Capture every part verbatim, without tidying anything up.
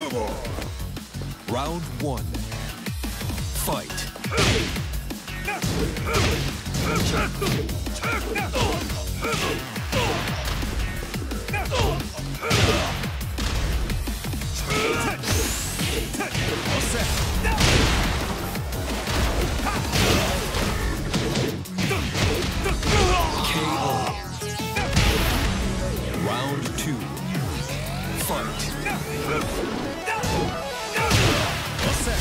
Round one. Fight. All set. K O. Round two. Fight. All set.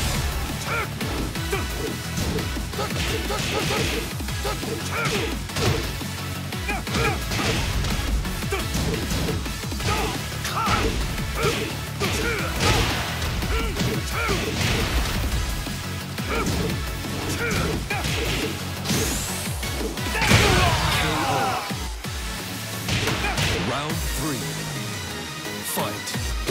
Round three. Fight.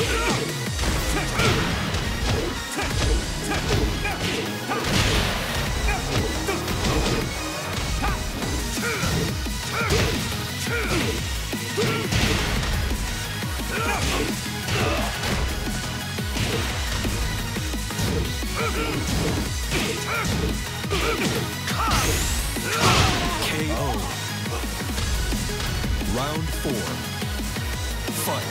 K O. Round four. Fight.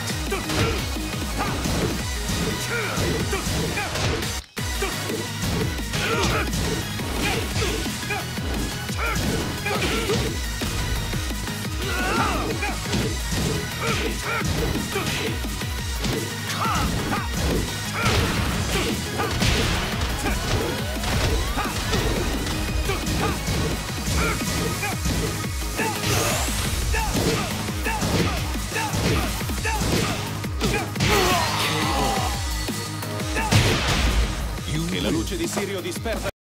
Che la luce di Sirio disperda